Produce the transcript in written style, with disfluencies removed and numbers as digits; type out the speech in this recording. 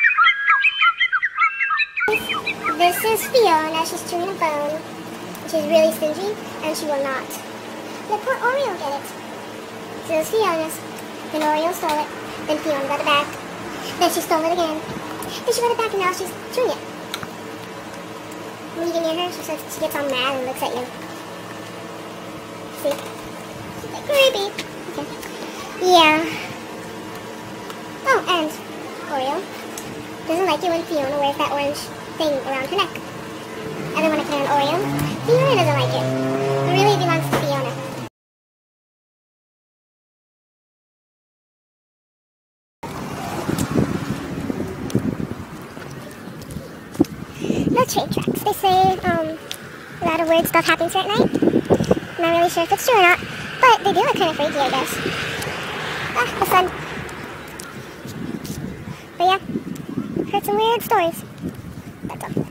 This is Fiona. She's chewing a bone. She's really stingy, and she will not let poor Oreo get it. So this is Fiona's. Then Oreo stole it. Then Fiona got it back. Then she stole it again. Then she got it back, and now she's chewing it. When you get near her, she gets all mad and looks at you. See? She's like, creepy. Okay. Yeah. Oh, and Oreo doesn't like it when Fiona wears that orange thing around her neck. And then when I put it on Oreo, Fiona doesn't like it. It really belongs to Fiona. The train tracks. They say a lot of weird stuff happens here at night. I'm not really sure if it's true or not, but they do look kind of freaky, I guess. Ah, the sun. But yeah, heard some weird stories. That's all.